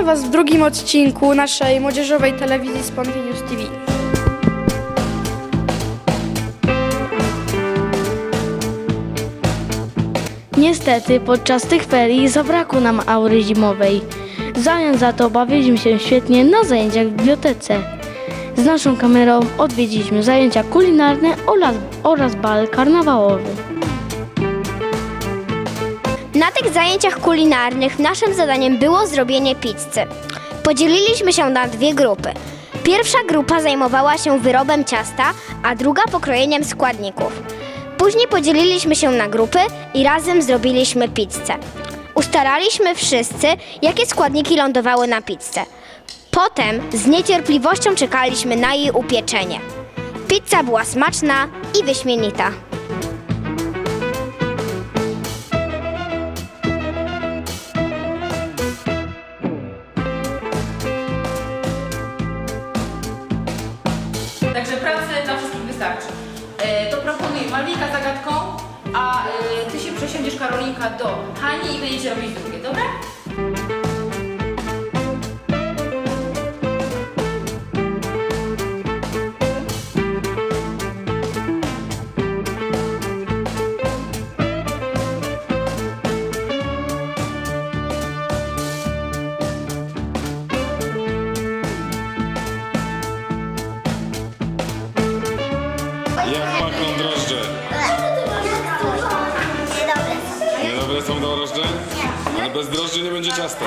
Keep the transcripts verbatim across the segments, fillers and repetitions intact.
Witamy Was w drugim odcinku naszej młodzieżowej telewizji Spontaneous T V. Niestety podczas tych ferii zabrakło nam aury zimowej. W zamian za to bawiliśmy się świetnie na zajęciach w bibliotece. Z naszą kamerą odwiedziliśmy zajęcia kulinarne oraz, oraz bal karnawałowy. Na tych zajęciach kulinarnych naszym zadaniem było zrobienie pizzy. Podzieliliśmy się na dwie grupy. Pierwsza grupa zajmowała się wyrobem ciasta, a druga pokrojeniem składników. Później podzieliliśmy się na grupy i razem zrobiliśmy pizzę. Ustalaliśmy wszyscy, jakie składniki lądowały na pizzę. Potem z niecierpliwością czekaliśmy na jej upieczenie. Pizza była smaczna i wyśmienita. Także pracy dla wszystkich wystarczy. E, to proponuję Malwinka zagadką, a e, Ty się przesiądziesz, Karolinka, do Hani i będziecie robić drugie, dobra? Jak pachną drożdże? Niedobre są drożdże? Ale bez drożdży nie będzie ciasta.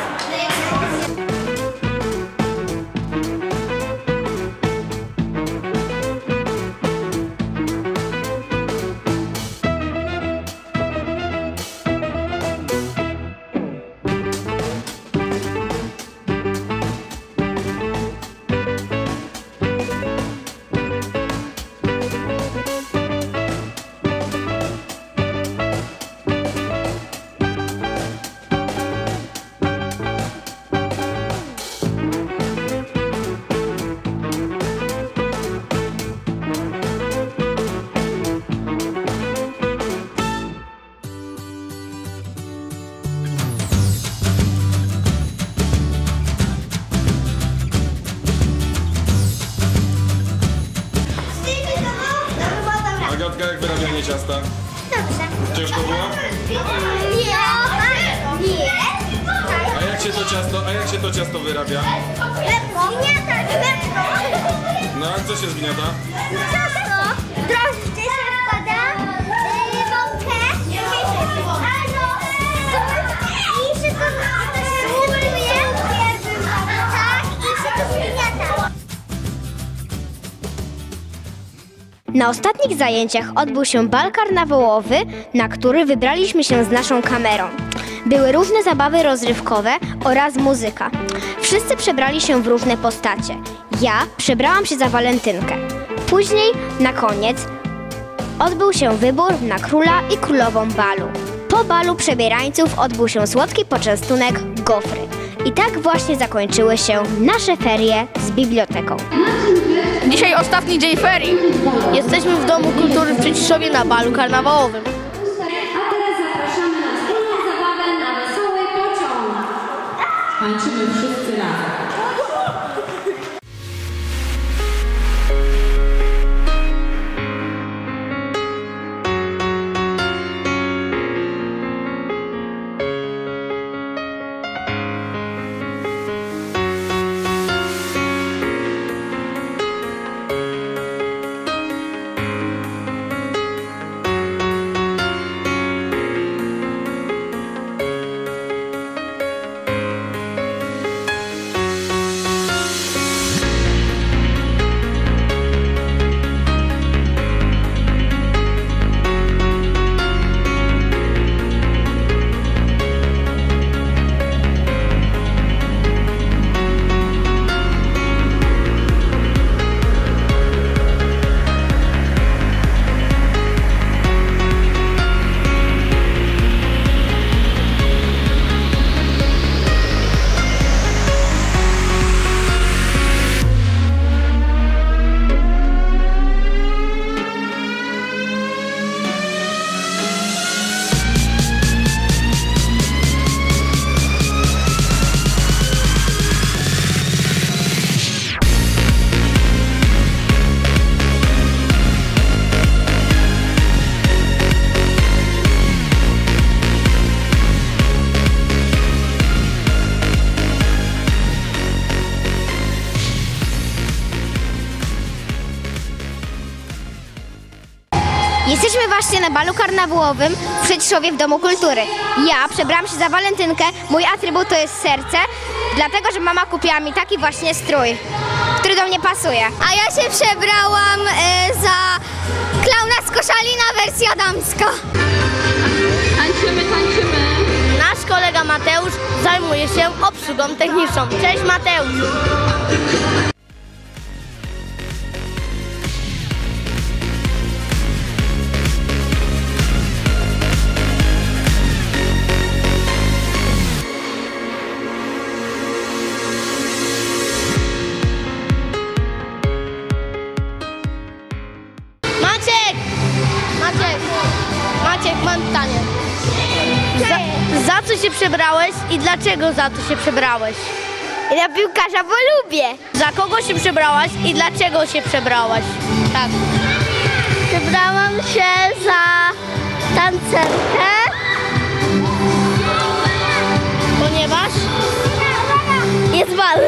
Agatka, jak wyrabianie ciasta? Dobrze. Ciężko było? Nie. Nie. A jak się to ciasto, a jak się to ciasto wyrabia? Zgniata, szybko. No a co się zgniata? Ciasto. Drożdże się wkłada, yy, mąkę, i szybko to się zmuruje. Tak, i szybko zgniata. Na ostatnich zajęciach odbył się bal karnawałowy, na który wybraliśmy się z naszą kamerą. Były różne zabawy rozrywkowe oraz muzyka. Wszyscy przebrali się w różne postacie. Ja przebrałam się za walentynkę. Później, na koniec, odbył się wybór na króla i królową balu. Po balu przebierańców odbył się słodki poczęstunek gofry. I tak właśnie zakończyły się nasze ferie z biblioteką. Dzisiaj ostatni dzień ferii. Jesteśmy w Domu Kultury w Przyciszowie na balu karnawałowym. A teraz zapraszamy na wspólną zabawę na wesoły pociąg. Tańczymy wszyscy razem. Jesteśmy właśnie na balu karnawałowym w Przyciszowie w Domu Kultury. Ja przebrałam się za walentynkę, mój atrybut to jest serce, dlatego że mama kupiła mi taki właśnie strój, który do mnie pasuje. A ja się przebrałam e, za klauna z Koszalina wersja damska. Tańczymy, tańczymy. Nasz kolega Mateusz zajmuje się obsługą techniczną. Cześć Mateusz! Maciek! Maciek! Maciek, mam pytanie. Za, za co się przebrałeś i dlaczego za to się przebrałeś? Ja piłkarza, bo lubię. Za kogo się przebrałaś i dlaczego się przebrałaś? Tak. Przebrałam się za tancerkę. Ponieważ? Jest bal.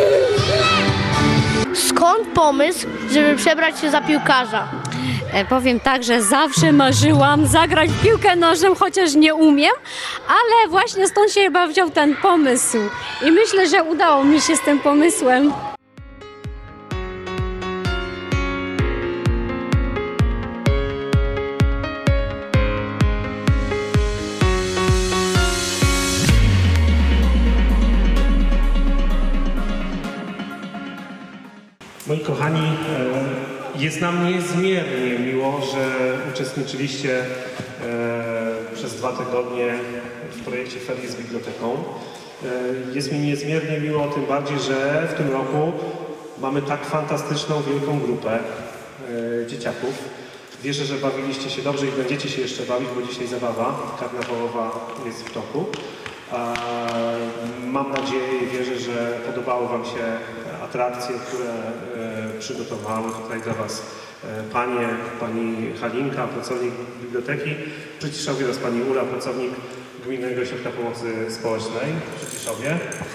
Skąd pomysł, żeby przebrać się za piłkarza? E, Powiem tak, że zawsze marzyłam zagrać w piłkę nożną, chociaż nie umiem, ale właśnie stąd się chyba wziął ten pomysł i myślę, że udało mi się z tym pomysłem. Moi kochani, jest nam niezmiernie miło, że uczestniczyliście przez dwa tygodnie w projekcie Ferie z Biblioteką. Jest mi niezmiernie miło, tym bardziej, że w tym roku mamy tak fantastyczną, wielką grupę dzieciaków. Wierzę, że bawiliście się dobrze i będziecie się jeszcze bawić, bo dzisiaj zabawa karnawałowa jest w toku. Mam nadzieję i wierzę, że podobały Wam się atrakcje, które przygotowały tutaj dla Was panie, pani Halinka, pracownik biblioteki w Przyciszowie oraz pani Ula, pracownik Gminnego Ośrodka Pomocy Społecznej w Przyciszowie.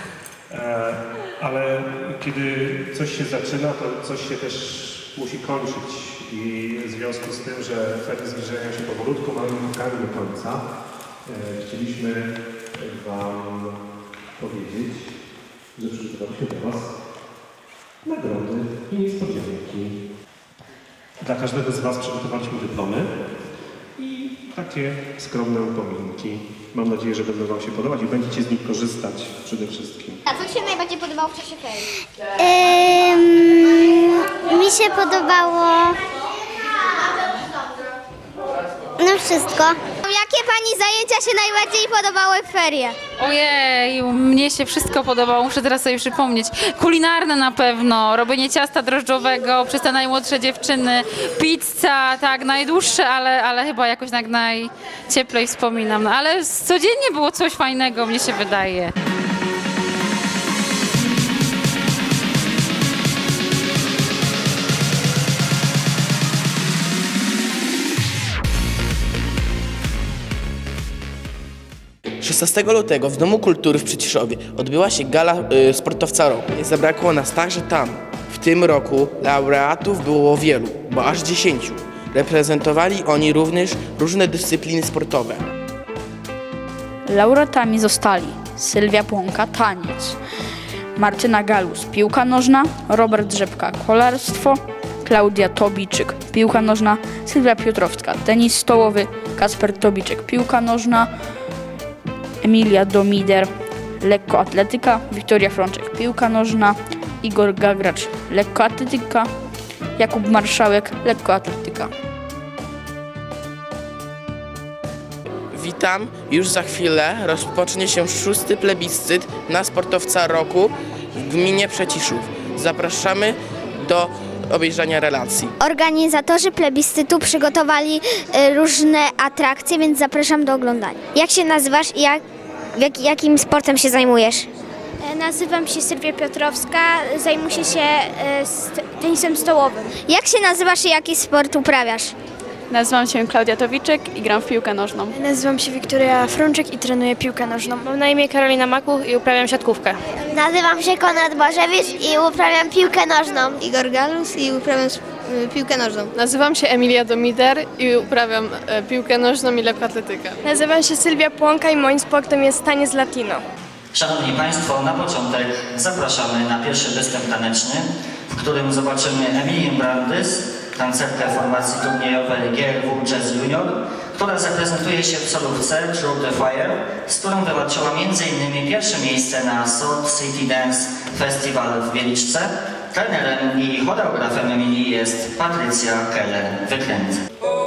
Ale kiedy coś się zaczyna, to coś się też musi kończyć i w związku z tym, że ferie zbliżają się powolutku, mamy krokami do końca, chcieliśmy Wam powiedzieć, że przygotowaliśmy dla Was nagrody i niespodzianki. Dla każdego z Was przygotowaliśmy dyplomy i takie skromne upominki. Mam nadzieję, że będą Wam się podobać i będziecie z nich korzystać przede wszystkim. A co Ci się najbardziej podobało w czasie ferii? Ym, mi się podobało... No wszystko. Jakie Pani zajęcia się najbardziej podobały w ferie? Ojej, mnie się wszystko podobało, muszę teraz sobie przypomnieć. Kulinarne na pewno, robienie ciasta drożdżowego przez te najmłodsze dziewczyny, pizza, tak, najdłuższe, ale, ale chyba jakoś tak najcieplej wspominam. No, ale codziennie było coś fajnego, mnie się wydaje. szesnastego lutego w Domu Kultury w Przyciszowie odbyła się gala y, sportowca roku. Nie zabrakło nas także tam. W tym roku laureatów było wielu, bo aż dziesięciu. Reprezentowali oni również różne dyscypliny sportowe. Laureatami zostali Sylwia Płonka, taniec, Martyna Galus, piłka nożna, Robert Rzepka, kolarstwo, Klaudia Tobiczyk, piłka nożna, Sylwia Piotrowska, tenis stołowy, Kasper Tobiczyk, piłka nożna, Emilia Domider, lekkoatletyka, Wiktoria Frączek, piłka nożna, Igor Gagracz, lekkoatletyka, Jakub Marszałek, lekkoatletyka. Witam, już za chwilę rozpocznie się szósty plebiscyt na sportowca roku w gminie Przeciszów. Zapraszamy do obejrzenia relacji. Organizatorzy plebiscytu przygotowali y, różne atrakcje, więc zapraszam do oglądania. Jak się nazywasz i jak, jak, jakim sportem się zajmujesz? Nazywam się Sylwia Piotrowska, zajmuję się tenisem stołowym. Jak się nazywasz i jaki sport uprawiasz? Nazywam się Klaudia Towiczek i gram w piłkę nożną. Nazywam się Wiktoria Frączek i trenuję piłkę nożną. Mam na imię Karolina Makuch i uprawiam siatkówkę. Nazywam się Konrad Bożewicz i uprawiam piłkę nożną. Igor Galus i uprawiam piłkę nożną. Nazywam się Emilia Domider i uprawiam e, piłkę nożną i lekkoatletykę. Nazywam się Sylwia Płonka i moim sportem jest taniec latino. Szanowni Państwo, na początek zapraszamy na pierwszy występ taneczny, w którym zobaczymy Emilię Brandys, tancerkę formacji turniejowej G R W Jazz Junior, która zaprezentuje się w solówce Through the Fire, z którą wywalczyła między innymi pierwsze miejsce na Salt City Dance Festival w Wieliczce. Trenerem i choreografem Emilii jest Patrycja Keller-Wykręt.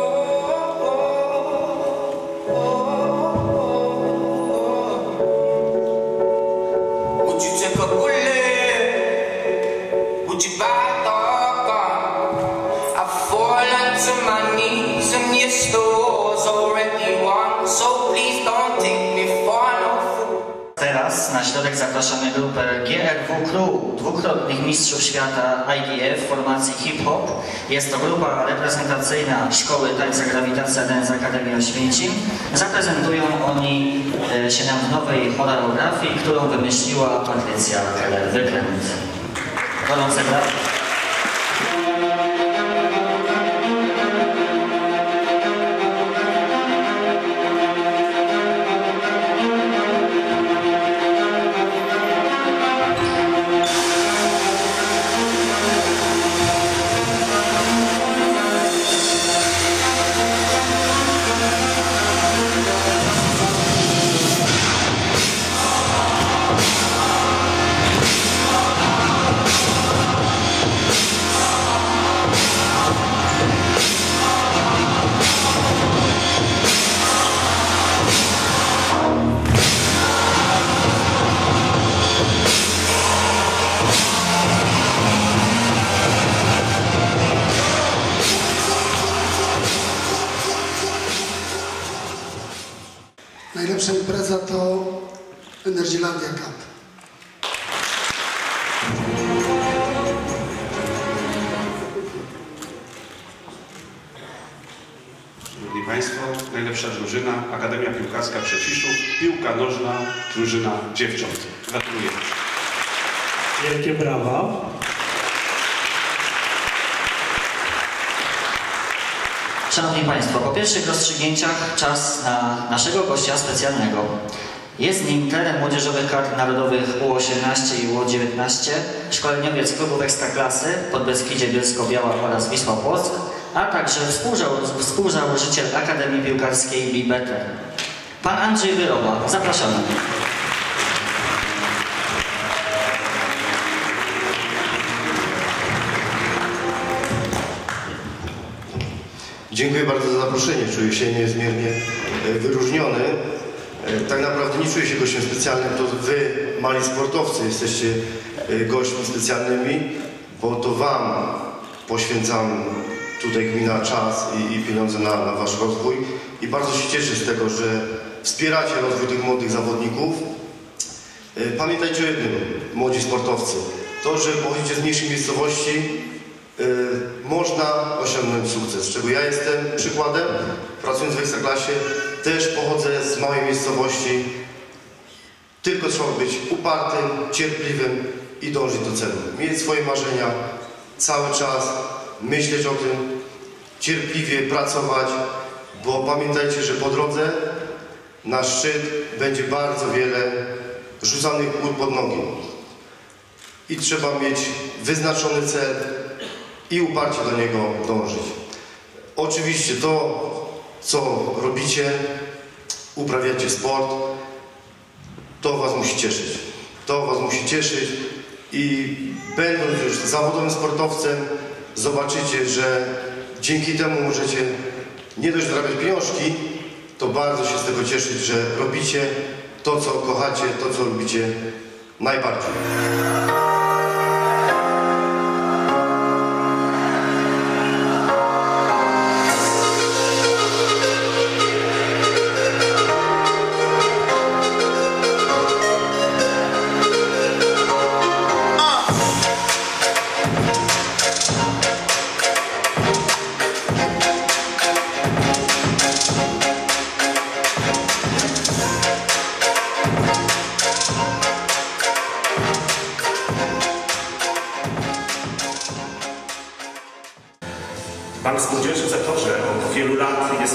Teraz na środek zapraszamy grupę G R W Crew, dwukrotnych mistrzów świata I D F w formacji hip-hop. Jest to grupa reprezentacyjna Szkoły Tańca Grawitacja Dance Akademii Oświęcim. Zaprezentują oni się nam w nowej choreografii, którą wymyśliła Patrycja Keller-Wykręt. Gorące brawa. Najlepsza impreza to Energylandia Cup. Szanowni Państwo, najlepsza drużyna, Akademia Piłkarska Przeciszów, piłka nożna, drużyna dziewcząt. Gratuluję. Wielkie brawa. Szanowni Państwo, po pierwszych rozstrzygnięciach czas na naszego gościa specjalnego. Jest nim trener młodzieżowych kadr narodowych U osiemnaście i U dziewiętnaście, szkoleniowiec klubów Ekstraklasy Podbeskidzie Bielsko-Biała oraz Wisła Płock, a także współzało- współzałożyciel Akademii Piłkarskiej Be Better. Pan Andrzej Wyroba, zapraszamy. Dziękuję bardzo za zaproszenie. Czuję się niezmiernie wyróżniony. Tak naprawdę nie czuję się gościem specjalnym, to wy, mali sportowcy, jesteście gośćmi specjalnymi, bo to wam poświęcam tutaj gmina czas i, i pieniądze na, na wasz rozwój. I bardzo się cieszę z tego, że wspieracie rozwój tych młodych zawodników. Pamiętajcie o jednym, młodzi sportowcy. To, że pochodzicie z mniejszej miejscowości, Yy, można osiągnąć sukces, czego ja jestem przykładem. Pracując w Ekstraklasie, też pochodzę z małej miejscowości. Tylko trzeba być upartym, cierpliwym i dążyć do celu. Mieć swoje marzenia, cały czas myśleć o tym, cierpliwie pracować, bo pamiętajcie, że po drodze na szczyt będzie bardzo wiele rzucanych kłód pod nogi. I trzeba mieć wyznaczony cel i uparcie do niego dążyć. Oczywiście to, co robicie, uprawiacie sport, to was musi cieszyć. To was musi cieszyć i będąc już zawodowym sportowcem, zobaczycie, że dzięki temu możecie nie dość zarabiać pieniążki, to bardzo się z tego cieszyć, że robicie to, co kochacie, to, co lubicie najbardziej.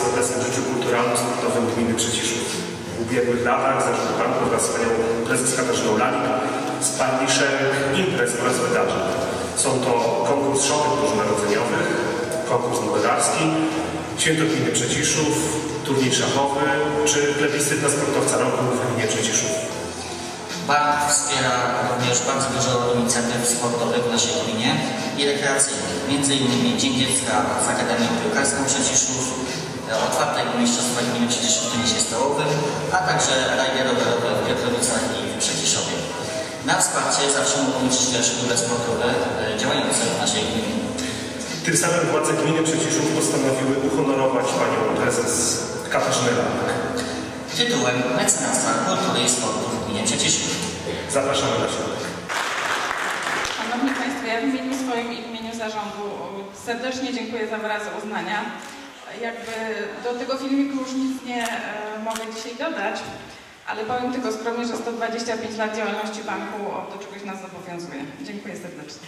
obecny w życiu kulturalno-sportowym gminy Przeciszów. W ubiegłych latach zarząd banku wraz z panią prezes Katarzyną Lalik spadli szereg imprez oraz wydarzeń. Są to konkurs szopek bożonarodzeniowych, konkurs modelarski, Święto Gminy Przeciszów, turniej szachowy czy plebiscyt na sportowca roku w gminie Przeciszów. Bank wspiera również bardzo dużo inicjatyw sportowych w naszej gminie i rekreacyjnych, między innymi Dzień Dziecka z Akademią Piłkarską Przeciszów, otwartego mistrzostwa gminy Przeciszów w tenisie stołowym, a także rajdy rowerowe w Piotrowicach i w Przeciszzowie. Na wsparcie zawsze mogą liczyć też klubie sportowe działające w naszej gminie. Tym samym władze gminy Przeciszów postanowiły uhonorować panią prezes Katarzynę Lalik tytułem mecenasa kultury i sportu w gminie Przeciszów. Zapraszamy na środek. Szanowni Państwo, ja w imieniu swoim i w imieniu zarządu serdecznie dziękuję za wyrazy uznania. Jakby do tego filmiku już nic nie e, mogę dzisiaj dodać, ale powiem tylko skromnie, że sto dwadzieścia pięć lat działalności banku do czegoś nas zobowiązuje. Dziękuję serdecznie.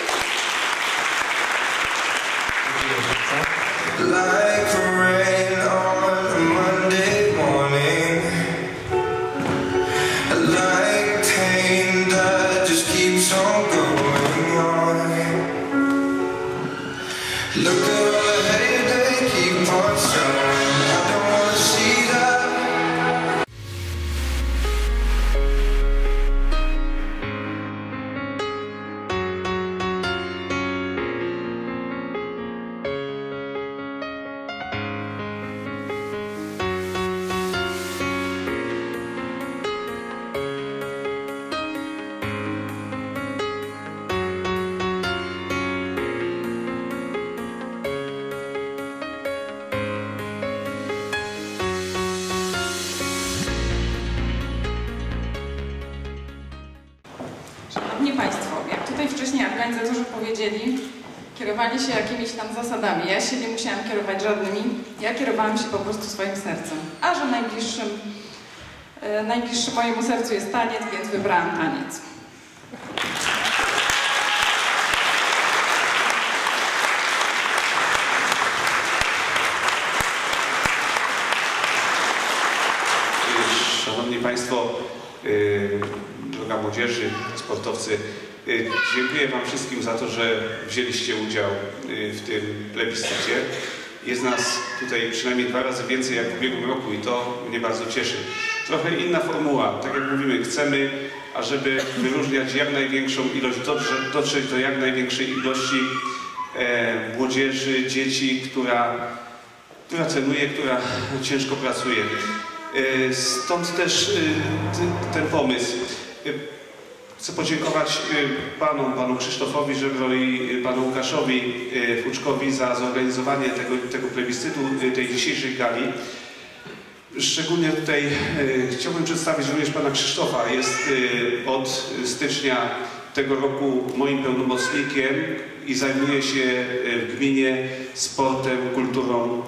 Like rain on a Monday morning, like pain that just keeps on going on. Look at all the hate they keep on showing. I don't wanna see that. Szanowni Państwo, jak tutaj wcześniej organizatorzy powiedzieli, kierowali się jakimiś tam zasadami. Ja się nie musiałam kierować żadnymi, ja kierowałam się po prostu swoim sercem. A że najbliższym, e, najbliższy mojemu sercu jest taniec, więc wybrałam taniec. Szanowni Państwo, yy, droga młodzieży, sportowcy, yy, dziękuję Wam wszystkim za to, że wzięliście udział yy, w tym plebiscycie. Jest nas tutaj przynajmniej dwa razy więcej jak w ubiegłym roku i to mnie bardzo cieszy. Trochę inna formuła, tak jak mówimy, chcemy, ażeby wyróżniać jak największą ilość, dotrzeć, dotrzeć do jak największej ilości e, młodzieży, dzieci, która, która trenuje, która ciężko pracuje. E, stąd też e, ten pomysł. E, Chcę podziękować panom, panu Krzysztofowi Żebro i panu Łukaszowi Fuczkowi za zorganizowanie tego, tego plebiscytu, tej dzisiejszej gali. Szczególnie tutaj e, chciałbym przedstawić również pana Krzysztofa. Jest e, od stycznia tego roku moim pełnomocnikiem i zajmuje się w gminie sportem, kulturą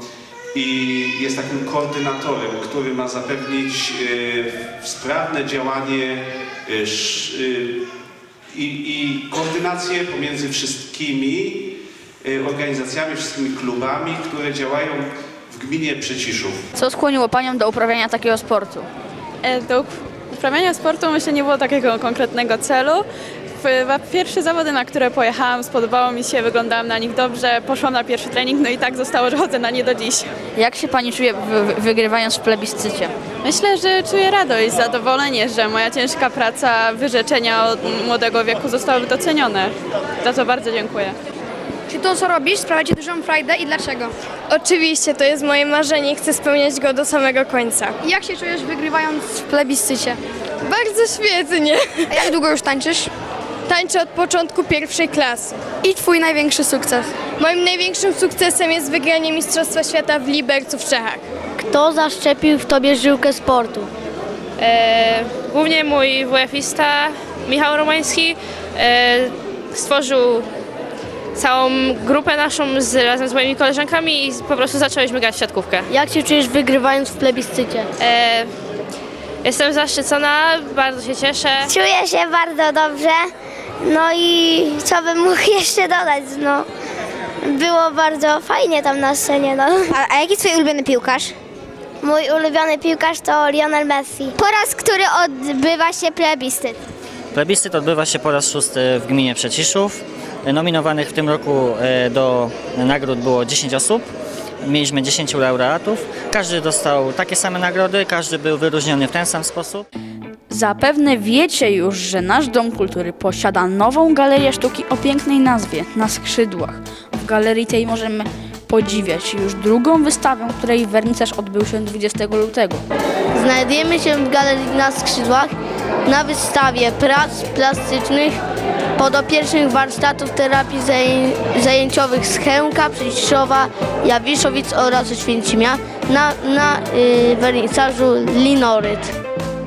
i jest takim koordynatorem, który ma zapewnić e, sprawne działanie e, sz, e, i, i koordynację pomiędzy wszystkimi e, organizacjami, wszystkimi klubami, które działają w gminie Przeciszów. Co skłoniło Panią do uprawiania takiego sportu? Do uprawiania sportu myślę nie było takiego konkretnego celu. W pierwsze zawody, na które pojechałam, spodobało mi się, wyglądałam na nich dobrze, poszłam na pierwszy trening, no i tak zostało, że chodzę na nie do dziś. Jak się Pani czuje wy wygrywając w plebiscycie? Myślę, że czuję radość, zadowolenie, że moja ciężka praca, wyrzeczenia od młodego wieku zostały docenione. Za to bardzo dziękuję. Czy to, co robisz, sprawia Ci dużą frajdę i dlaczego? Oczywiście, to jest moje marzenie i chcę spełniać go do samego końca. Jak się czujesz wygrywając w plebiscycie? Bardzo świetnie. A jak długo już tańczysz? Tańczę od początku pierwszej klasy. I Twój największy sukces? Moim największym sukcesem jest wygranie Mistrzostwa Świata w Libercu w Czechach. Kto zaszczepił w Tobie żyłkę sportu? E, głównie mój wuefista Michał Romański e, stworzył całą grupę naszą z, razem z moimi koleżankami i po prostu zaczęliśmy grać w siatkówkę. Jak się czujesz wygrywając w plebiscycie? E, jestem zaszczycona, bardzo się cieszę. Czuję się bardzo dobrze, no i co bym mógł jeszcze dodać, no Było bardzo fajnie tam na scenie. No. A, a jaki jest twój ulubiony piłkarz? Mój ulubiony piłkarz to Lionel Messi. Po raz, który odbywa się plebiscyt? Plebiscyt odbywa się po raz szósty w gminie Przeciszów. Nominowanych w tym roku do nagród było dziesięć osób. Mieliśmy dziesięciu laureatów. Każdy dostał takie same nagrody, każdy był wyróżniony w ten sam sposób. Zapewne wiecie już, że nasz Dom Kultury posiada nową galerię sztuki o pięknej nazwie Na Skrzydłach. W galerii tej możemy podziwiać już drugą wystawę, której wernisaż odbył się dwudziestego lutego. Znajdujemy się w galerii Na Skrzydłach na wystawie prac plastycznych podopiecznych warsztatów terapii zajęciowych z Chełmka, Przeciszova, Jawiszowic oraz Oświęcimia na, na yy, wernisażu Linoryt.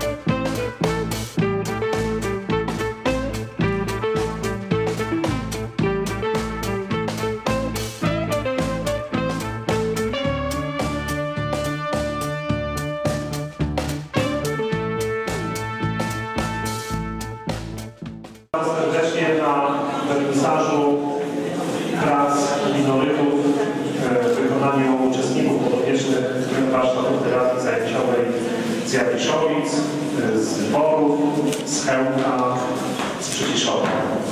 Serdecznie na wernisażu prac linorytów w wykonaniu uczestników podopiecznych warsztatów terapii zajęciowej z Jawiszowic, z Dworów, z Chełmka, z Przeciszova.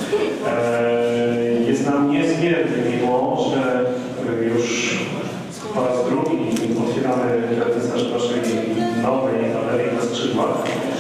Jest nam niezmiernie miło, że już po raz drugi otwieramy wernisaż naszej nowej galerii Na Skrzydłach.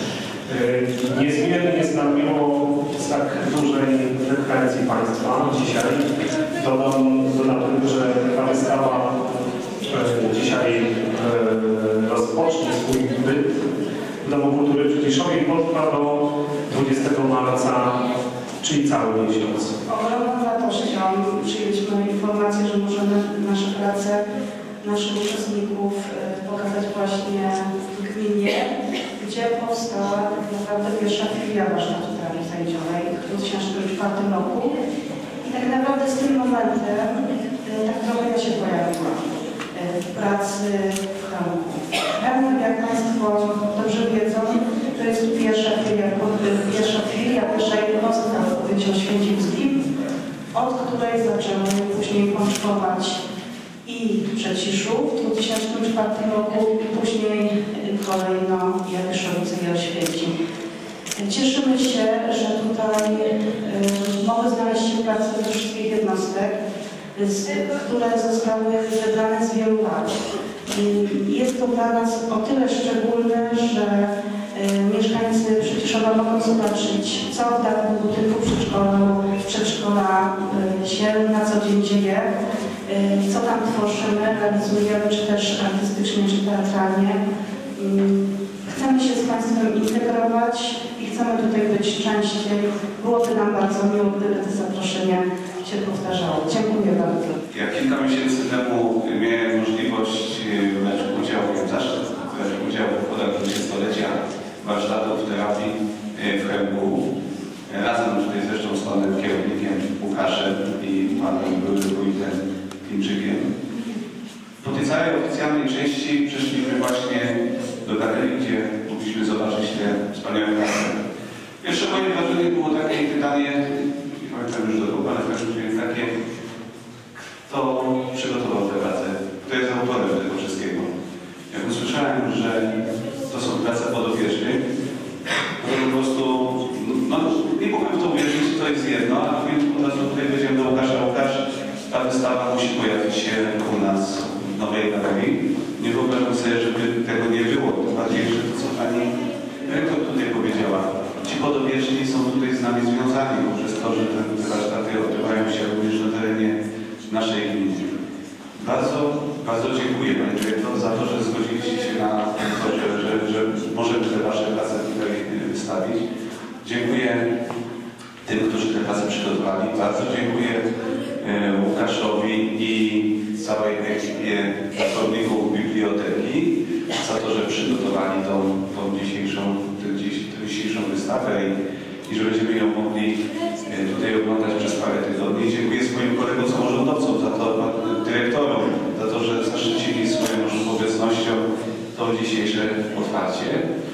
Niezmiernie jest nam miło z tak dużej frekwencji Państwa dzisiaj. Dodam, dodam tylko, że ta wystawa dzisiaj rozpocznie swój byt w Domu Kultury w Przeciszovie i potrwa do dwudziestego marca, czyli cały miesiąc. Ogromną radością przyjęliśmy informację, że możemy nasze prace, naszych uczestników pokazać właśnie w gminie, gdzie powstała tak naprawdę pierwsza filia warsztatu terapii zajęciowej w dwa tysiące czwartym roku. I tak naprawdę z tym momentem tak trochę ja się pojawiła w pracy w Chełmku. Chełmek, jak Państwo dobrze wiedzą, to jest pierwsza filia, pierwsza filia, pierwsza jednostka w powiecie oświęcimskim, od której zaczęły później pączkować i Przeciszów w dwa tysiące czwartym roku i później kolejno Jawiszowice i Oświęcim. Cieszymy się, że tutaj y, mogły znaleźć się prace ze wszystkich jednostek, z, które zostały zebrane z wielu lat. Y, jest to dla nas o tyle szczególne, że y, mieszkańcy Przeciszova mogą zobaczyć, co w danym budynku przedszkola, przedszkola y, się na co dzień dzieje, co tam tworzymy, realizujemy, czy też artystycznie, czy teatralnie. Chcemy się z Państwem integrować i chcemy tutaj być częściej. Byłoby nam bardzo miło, gdyby to zaproszenie się powtarzało. Dziękuję bardzo. Ja kilka miesięcy temu miałem możliwość brać udział, miałem zaszczyt brać udział w obchodach dwudziestolecia warsztatów terapii w Chełmku. Razem tutaj zresztą z panem kierownikiem Łukaszem i panem byłym wójtem Klimczykiem. Po tej całej oficjalnej części przeszliśmy właśnie do galerii, gdzie mogliśmy zobaczyć te wspaniałe prace. Pierwsze moje wrażenie było takie pytanie, nie pamiętam już do kogo, ale w każdym razie takie, kto przygotował te prace, kto jest autorem tego wszystkiego. Jak usłyszałem, że to są prace podopiecznych, to po prostu, no nie mogłem w to uwierzyć, to jest jedno, a mówię od razu tutaj powiedziałem do Łukasza, Łukasz, ta wystawa musi pojawić się u nas w nowej galerii. Nie wyobrażam sobie, żeby tego nie było. Tym bardziej, że to co pani dyrektor tutaj powiedziała. Ci podobieczni są tutaj z nami związani poprzez to, że te warsztaty odbywają się również na terenie naszej gminy. Bardzo, bardzo dziękuję Pani Dyrektor za to, że zgodziliście się na to, że, że, że możemy te Wasze prace tutaj wystawić. Dziękuję tym, którzy te prace przygotowali. Bardzo dziękuję Łukaszowi i całej ekipie pracowników biblioteki za to, że przygotowali tą, tą dzisiejszą, tę dzisiejszą wystawę i, i że będziemy ją mogli tutaj oglądać przez parę tygodni. Dziękuję swoim kolegom samorządowcom za to, dyrektorom, za to, że zaszczycili swoją obecnością to dzisiejsze otwarcie.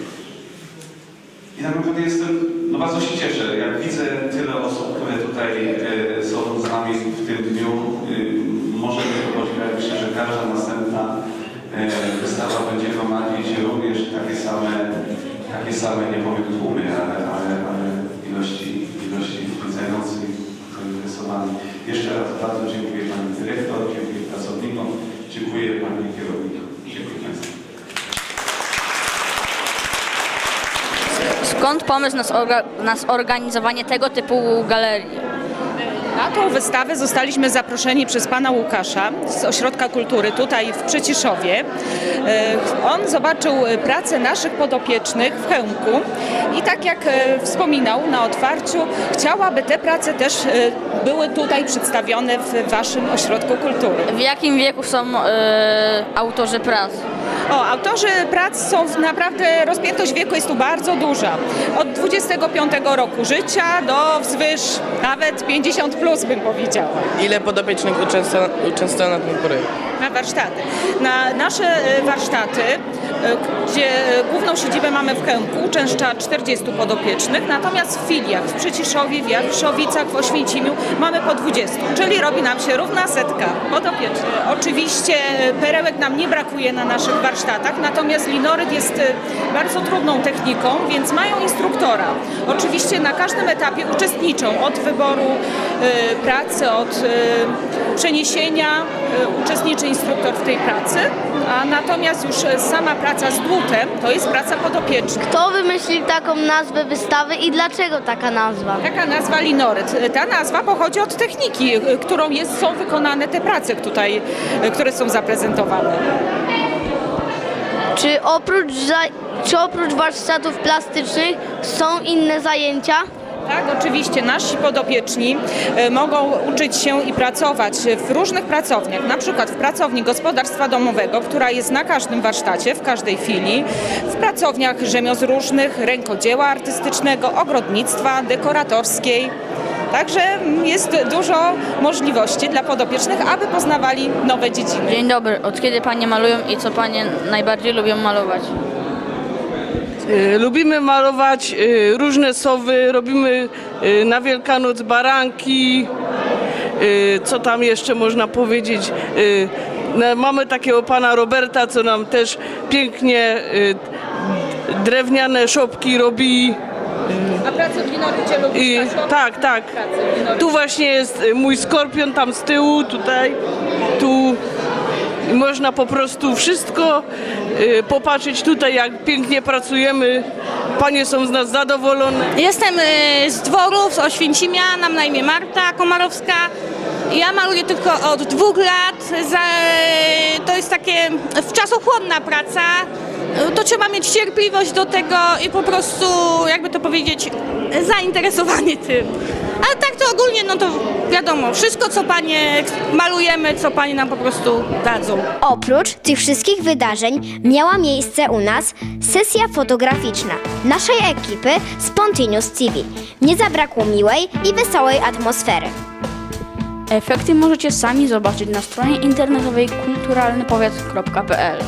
I tak naprawdę jestem, no bardzo się cieszę, jak widzę tyle osób, które tutaj e, są z nami w tym dniu. E, każda następna e, wystawa będzie gromadzić również takie same, takie same, nie powiem tłumy, ale, ale, ale ilości, ilości zwiedzających, zainteresowani. Jeszcze raz bardzo dziękuję Pani Dyrektor, dziękuję pracownikom, dziękuję Pani Kierownikom. Dziękuję Państwu. Skąd pomysł na, zorga na zorganizowanie tego typu galerii? Na tą wystawę zostaliśmy zaproszeni przez pana Łukasza z Ośrodka Kultury tutaj w Przyciszowie. On zobaczył pracę naszych podopiecznych w Chełmku i tak jak wspominał na otwarciu, chciał, aby te prace też były tutaj przedstawione w waszym Ośrodku Kultury. W jakim wieku są yy, autorzy prac? O, autorzy prac są naprawdę, rozpiętość wieku jest tu bardzo duża. Od dwudziestego piątego roku życia do wzwyż nawet pięćdziesiąt plus bym powiedziała. Ile podopiecznych uczęszcza na tym projekcie? Na warsztaty. Na nasze warsztaty, gdzie główną siedzibę mamy w Chełmku, uczęszcza czterdziestu podopiecznych, natomiast w filiach w Przyciszowie, w Jaruszowicach, w Oświęcimiu mamy po dwudziestu, czyli robi nam się równa setka podopiecznych. Oczywiście perełek nam nie brakuje na naszych warsztatach, natomiast linoryt jest bardzo trudną techniką, więc mają instruktora. Oczywiście na każdym etapie uczestniczą od wyboru y, pracy, od y, przeniesienia, y, uczestniczy instruktor w tej pracy, a natomiast już sama praca z dłutem to jest praca podopieczna. Kto wymyślił taką nazwę wystawy i dlaczego taka nazwa? Taka nazwa linoryt. Ta nazwa pochodzi od techniki, którą jest, są wykonane te prace tutaj, które są zaprezentowane. Czy oprócz, czy oprócz warsztatów plastycznych są inne zajęcia? Tak, oczywiście. Nasi podopieczni mogą uczyć się i pracować w różnych pracowniach, na przykład w pracowni gospodarstwa domowego, która jest na każdym warsztacie, w każdej filii, w pracowniach rzemiosł różnych, rękodzieła artystycznego, ogrodnictwa, dekoratorskiej. Także jest dużo możliwości dla podopiecznych, aby poznawali nowe dziedziny. Dzień dobry. Od kiedy Panie malują i co Panie najbardziej lubią malować? Lubimy malować różne sowy, robimy na Wielkanoc baranki, co tam jeszcze można powiedzieć. Mamy takiego pana Roberta, co nam też pięknie drewniane szopki robi. A pracę w linorycie lubisz? Tak, tak. Tu właśnie jest mój skorpion, tam z tyłu, tutaj, tu. Można po prostu wszystko y, popatrzeć tutaj, jak pięknie pracujemy. Panie są z nas zadowolone. Jestem y, z dworów, z Oświęcimia, mam na imię Marta Komarowska. Ja maluję tylko od dwóch lat. Za, to jest takie czasochłonna praca. To trzeba mieć cierpliwość do tego i po prostu, jakby to powiedzieć, zainteresowanie tym. Ale tak to ogólnie, no to wiadomo, wszystko co panie malujemy, co panie nam po prostu dadzą. Oprócz tych wszystkich wydarzeń miała miejsce u nas sesja fotograficzna naszej ekipy Spontaneous T V. Nie zabrakło miłej i wesołej atmosfery. Efekty możecie sami zobaczyć na stronie internetowej kulturalny powiat kropka p l.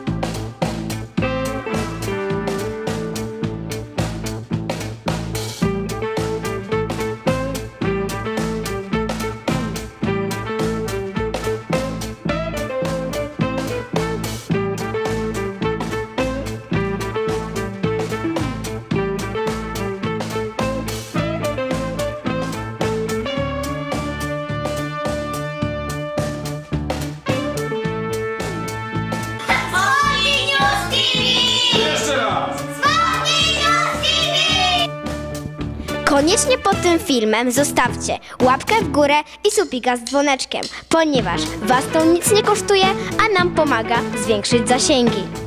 Koniecznie pod tym filmem zostawcie łapkę w górę i subika z dzwoneczkiem, ponieważ was to nic nie kosztuje, a nam pomaga zwiększyć zasięgi.